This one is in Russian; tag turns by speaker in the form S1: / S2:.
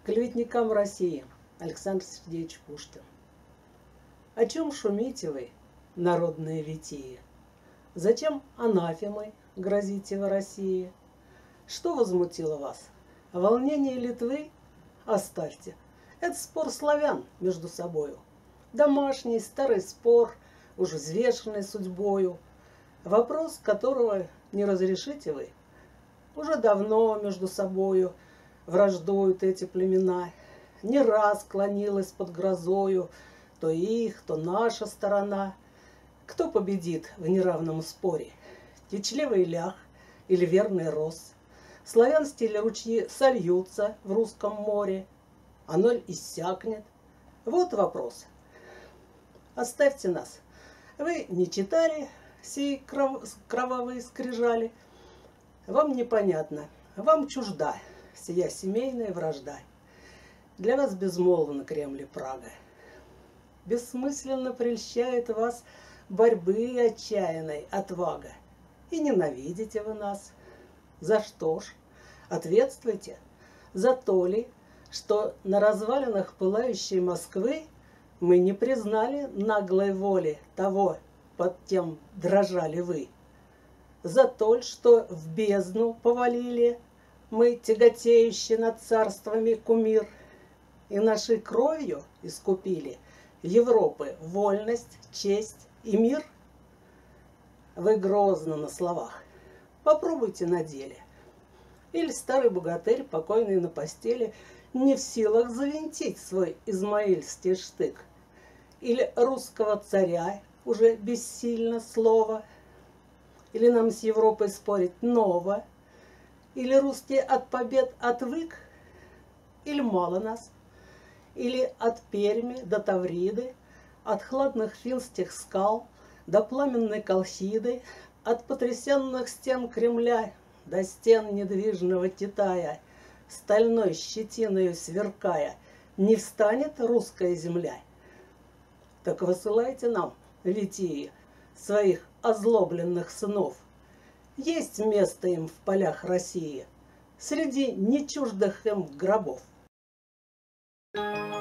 S1: Клеветникам России. Александр Сергеевич Пушкин. О чем шумите вы, народные витии? Зачем анафемой грозите вы России? Что возмутило вас? Волнение Литвы? Оставьте. Это спор славян между собою. Домашний старый спор, уж взвешенный судьбою. Вопрос, которого не разрешите вы. Уже давно между собою враждуют эти племена. Не раз клонилась под грозою то их, то наша сторона. Кто победит в неравном споре? Кичливый лях или верный роз? Славянские ли ручьи сольются в русском море? Оно ли иссякнет? Вот вопрос. Оставьте нас. Вы не читали сей кровавые скрижали? Вам непонятно, вам чужда сия семейная вражда. Для вас безмолвно Кремль и Прага. Бессмысленно прельщает вас борьбы отчаянной отвага. И ненавидите вы нас. За что ж? Ответствуйте. За то ли, что на развалинах пылающей Москвы мы не признали наглой воли того, под тем дрожали вы. За то, что в бездну повалили мы, тяготеющие над царствами кумир, и нашей кровью искупили Европы вольность, честь и мир? Вы грозно на словах. Попробуйте на деле. Или старый богатырь, покойный на постели, не в силах завинтить свой измаильский штык. Или русского царя уже бессильно слово. Или нам с Европой спорить ново. Или русские от побед отвык. Или мало нас. Или от Перми до Тавриды, от хладных финских скал до пламенной Колхиды, от потрясенных стен Кремля до стен недвижного Китая, стальной щетиною сверкая, не встанет русская земля? Так высылайте нам, витии, своих озлобленных сынов. Есть место им в полях России, среди нечуждых им гробов.